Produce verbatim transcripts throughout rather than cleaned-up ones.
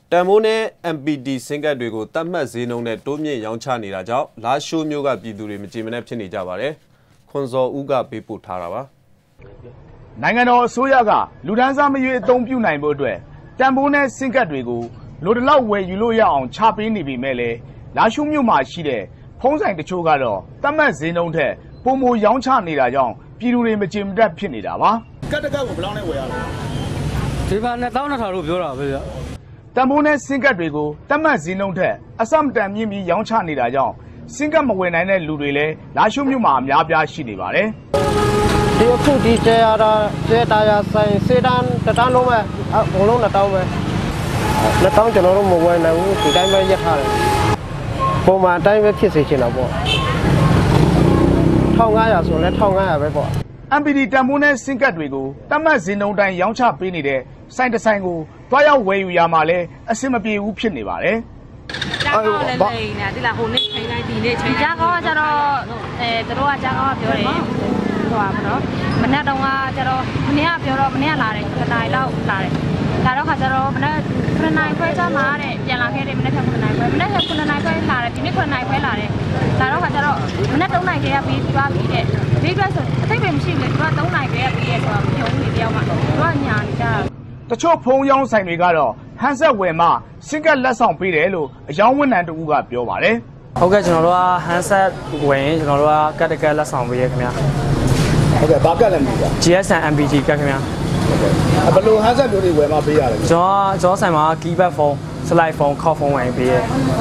တန်မိုးနဲ့ M P D စင်ကတ်တွေကိုတတ်မှတ်ဈေးနှုန်းနဲ့တိုးမြင့်ရောင်းချနေတာကြောင့်လာရှိုးမျိုးကပြည်သူတွေမကြည်မနှက်ဖြစ်နေကြပါတယ်။ခွန်စောဦးကပေးပို့ထားတာပါ။နိုင်ငံတော်အစိုးရကလူဒန်းစားမရွေးအသုံးပြုနိုင်ဖို့အတွက်တန်မိုးနဲ့စင်ကတ်တွေကိုလိုတလောက်ဝယ်ယူလို့ရအောင်ချပေးနေပြီမဲ့လေလာရှိုးမျိုးမှာရှိတဲ့ဖုံးဆိုင်တချို့ကတော့တတ်မှတ်ဈေးနှုန်းထက်ပုံမရောင်းချနေတာကြောင့်ပြည်သူတွေမကြည်မနှက်ဖြစ်နေတာပါ။ကတ်တကတ်ကိုဘယ်လောက်နဲ့ဝယ်ရလဲ။ဒီမှာနှစ်သောင်းနှစ်ထောင်လို့ပြောတာပဲဗျ။တန်မိုးနဲ့စင်ကတ်တွေကိုတတ်မှတ်ဈေးနှုန်းထက်အဆမတန်မြင့်ပြီးရောင်းချနေတာကြောင့်စင်ကတ်မဝယ်နိုင်တဲ့လူတွေလည်းလာရှိုးမျိုးမှာအများပြားရှိနေပါတယ်။ဒီအခုဒီကျရတာကျတာရဆိုင်စေတန်းတတန်းလုံးပဲအကုန်လုံးနှစ်တောင်းပဲနှစ်တောင်းကျွန်တော်တို့မဝယ်နိုင်ဘူးဒီတိုင်းပဲရက်ထားတယ်ပုံမှန်အတိုင်းပဲဖြစ်စေချင်တာပေါ့၁၅၀၀ဆိုလည်း၁၅၀၀ပဲပေါ့ M P D တန်မိုးနဲ့စင်ကတ်တွေကိုတတ်မှတ်ဈေးနှုန်းတိုင်းရောင်းချပေးနေတဲ့ဆိုင်တစ်ဆိုင်ကိုတွားရောက်ဝယ်ယူရမှာလဲအဆင်မပြေဘူးဖြစ်နေပါတယ်ကြားကောင်းလည်းလိမ့်နေဒီလားဟိုနေ့ချိန်လိုက်ဒီနေ့ချိန်ကြားကောင်းကကျတော့အဲသူတို့ကကြားကောင်းကပြောတယ်ဟိုပါမနော်မနေ့တုန်းကကျတော့မနေ့ကပြောတော့မနေ့ကလာတယ်ခဏနိုင်လောက်လာတယ်လာတော့ခါကျတော့မနေ့ခဏနိုင်ခွဲချမှာတဲ့ပြန်လာခဲ့တယ်မနေ့ကခဏနိုင်ခွဲမနေ့ကခဏနိုင်ခွဲလာတယ်ဒီနေ့ခဏနိုင်ခွဲလာတယ်လာတော့ခါကျတော့မနေ့သုံးနိုင်ခဲ့ရပြီးသွားပြီတဲ့ဒီအတွက်ဆိုအသိပဲမရှိဘူးလေသူကသုံးနိုင်ခဲ့ရပြီးရဲ့ဆိုတော့ပြုံးနေတယောက်မှသူကညာနေကြတာတချို့ဖုံးရောင်းဆိုင်တွေကတော့ဟန်ဆက်ဝယ်မှစင်ကတ်လက်ဆောင်ပေးတယ်လို့အယောင်းဝန်ထမ်းတဦးကပြောပါတယ်ဟုတ်ကဲ့ကျွန်တော်တို့ကဟန်ဆက်ဝယ်ရင်ကျွန်တော်တို့ကကတ်တကတ်လက်ဆောင်ပေးရခင်ဗျာဟုတ်ကဲ့ဘာကတ်လဲမသိဘူး G S M M P G ကတ်ခင်ဗျာဘယ်လိုဟန်ဆက်မျိုးတွေဝယ်မှပေးရလဲကျွန်တော်ကျွန်တော်ဆိုင်မှာ keypad phone slide phone ခေါက်ဖုန်းဝယ်ပေးရ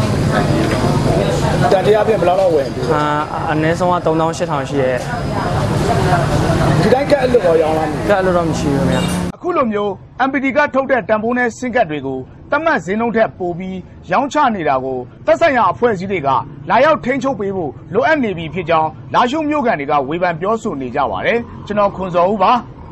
တန်တရားပြင်ဘယ်လောက်လောက်ဝယ်ပေးအာအနည်းဆုံးက၃သောင်း၈ထောင်ရှိရဲဒီတိုင်းကတ်အလို့ရောင်းလားကတ်အလို့တော့မရှိဘူးခင်ဗျာအခုလိုမျိုး M P D ကထုတ်တဲ့တန်ဖိုးနဲ့စင်ကတ်တွေကိုတတ်မှတ်ဈေးနှုန်းထက်ပိုပြီးရောင်းချနေတာကိုသက်ဆိုင်ရာအဖွဲ့အစည်းတွေကလာရောက်ထိန်းချုပ်ပေးဖို့လိုအပ်နေပြီဖြစ်ကြောင်းလာရှိုးမြို့ကန်တွေကဝေဖန်ပြောဆိုနေကြပါတယ်ကျွန်တော်ခွန်စောဦးပါ